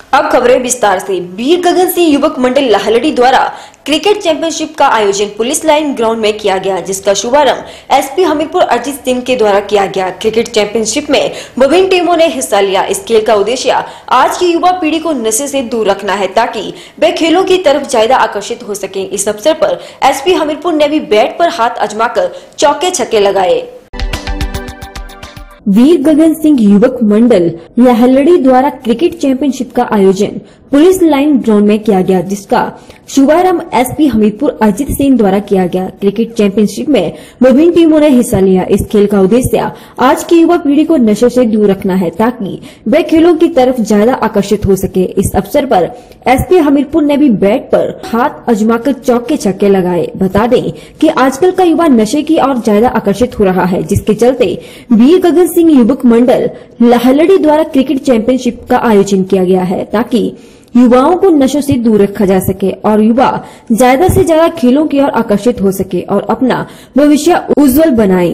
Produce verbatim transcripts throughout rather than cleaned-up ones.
अब खबरें विस्तार से। वीर गगन सिंह युवक मंडल लाहलड़ी द्वारा क्रिकेट चैंपियनशिप का आयोजन पुलिस लाइन ग्राउंड में किया गया, जिसका शुभारंभ एसपी हमीरपुर अजीत सिंह के द्वारा किया गया। क्रिकेट चैंपियनशिप में विभिन्न टीमों ने हिस्सा लिया। इस खेल का उद्देश्य आज की युवा पीढ़ी को नशे से दूर रखना है, ताकि वे खेलों की तरफ ज्यादा आकर्षित हो सके। इस अवसर पर एसपी हमीरपुर ने भी बैट पर हाथ आजमाकर चौके छक्के लगाए। वीर गगन सिंह युवक मंडल लाहलड़ी द्वारा क्रिकेट चैंपियनशिप का आयोजन पुलिस लाइन ग्राउंड में किया गया, जिसका शुभारंभ एसपी हमीरपुर अजीत सिंह द्वारा किया गया। क्रिकेट चैंपियनशिप में विभिन्न टीमों ने हिस्सा लिया। इस खेल का उद्देश्य आज की युवा पीढ़ी को नशे से दूर रखना है, ताकि वे खेलों की तरफ ज्यादा आकर्षित हो सके। इस अवसर पर एसपी हमीरपुर ने भी बैट पर हाथ आजमाकर चौके छक्के लगाए। बता दें कि आजकल का युवा नशे की ओर ज्यादा आकर्षित हो रहा है, जिसके चलते वीर गगन सिंह युवक मंडल लाहलड़ी द्वारा क्रिकेट चैंपियनशिप का आयोजन किया गया है, ताकि युवाओं को नशों से दूर रखा जा सके और युवा ज्यादा से ज्यादा खेलों की ओर आकर्षित हो सके और अपना भविष्य उज्जवल बनाए।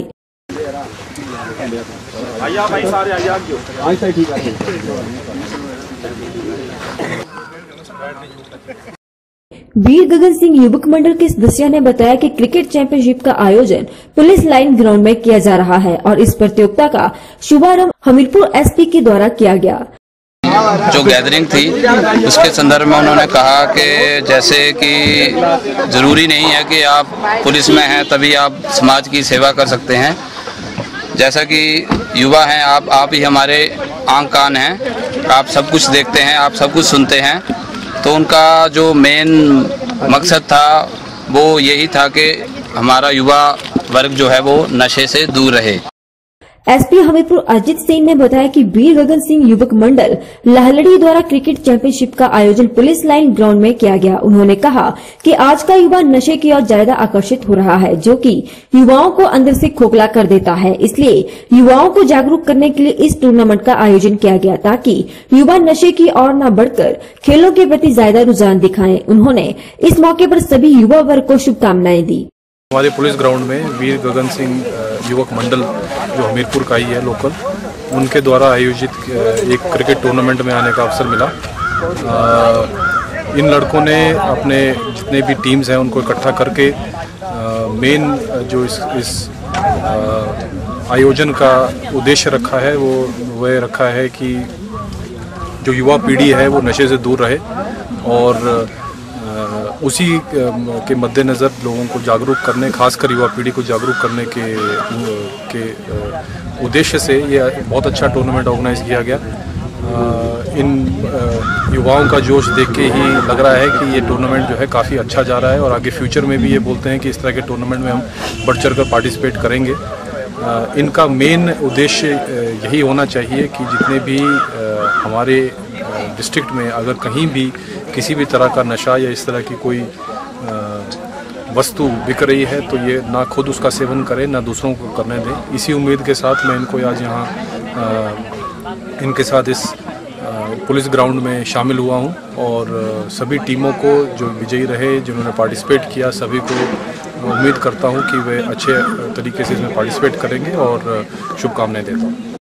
वीर गगन सिंह युवक मंडल के सदस्य ने बताया कि क्रिकेट चैंपियनशिप का आयोजन पुलिस लाइन ग्राउंड में किया जा रहा है और इस प्रतियोगिता का शुभारंभ हमीरपुर एसपी के द्वारा किया गया। जो गैदरिंग थी उसके संदर्भ में उन्होंने कहा कि जैसे कि जरूरी नहीं है कि आप पुलिस में हैं तभी आप समाज की सेवा कर सकते हैं। जैसा कि युवा हैं आप आप ही हमारे आंख कान हैं, आप सब कुछ देखते हैं, आप सब कुछ सुनते हैं। तो उनका जो मेन मकसद था वो यही था कि हमारा युवा वर्ग जो है वो नशे से दूर रहे। एसपी हमीरपुर अजीत सिंह ने बताया कि वीर गगन सिंह युवक मंडल लाहलड़ी द्वारा क्रिकेट चैंपियनशिप का आयोजन पुलिस लाइन ग्राउंड में किया गया। उन्होंने कहा कि आज का युवा नशे की ओर ज्यादा आकर्षित हो रहा है, जो कि युवाओं को अंदर से खोखला कर देता है। इसलिए युवाओं को जागरूक करने के लिए इस टूर्नामेंट का आयोजन किया गया, ताकि युवा नशे की ओर न बढ़कर खेलों के प्रति ज्यादा रुझान दिखाएं। उन्होंने इस मौके पर सभी युवा वर्ग को शुभकामनाएं दी। हमारे पुलिस ग्राउंड में वीर गगन सिंह युवक मंडल जो हमीरपुर का ही है लोकल, उनके द्वारा आयोजित एक क्रिकेट टूर्नामेंट में आने का अवसर मिला। इन लड़कों ने अपने जितने भी टीम्स हैं उनको इकट्ठा करके मेन जो इस इस आयोजन का उद्देश्य रखा है वो वह रखा है कि जो युवा पीढ़ी है वो नशे से दूर रहे और उसी के मद्देनज़र लोगों को जागरूक करने, खासकर युवा पीढ़ी को जागरूक करने के के उद्देश्य से ये बहुत अच्छा टूर्नामेंट ऑर्गेनाइज किया गया। इन युवाओं का जोश देख के ही लग रहा है कि ये टूर्नामेंट जो है काफ़ी अच्छा जा रहा है और आगे फ्यूचर में भी ये बोलते हैं कि इस तरह के टूर्नामेंट में हम बढ़ चढ़ कर पार्टिसिपेट करेंगे। इनका मेन उद्देश्य यही होना चाहिए कि जितने भी हमारे डिस्ट्रिक्ट में अगर कहीं भी किसी भी तरह का नशा या इस तरह की कोई वस्तु बिक रही है तो ये ना खुद उसका सेवन करें ना दूसरों को करने दें। इसी उम्मीद के साथ मैं इनको आज यहाँ इनके साथ इस पुलिस ग्राउंड में शामिल हुआ हूँ और सभी टीमों को जो विजयी रहे, जिन्होंने पार्टिसिपेट किया, सभी को उम्मीद करता हूँ कि वे अच्छे तरीके से इसमें पार्टिसिपेट करेंगे और शुभकामनाएं देता हूँ।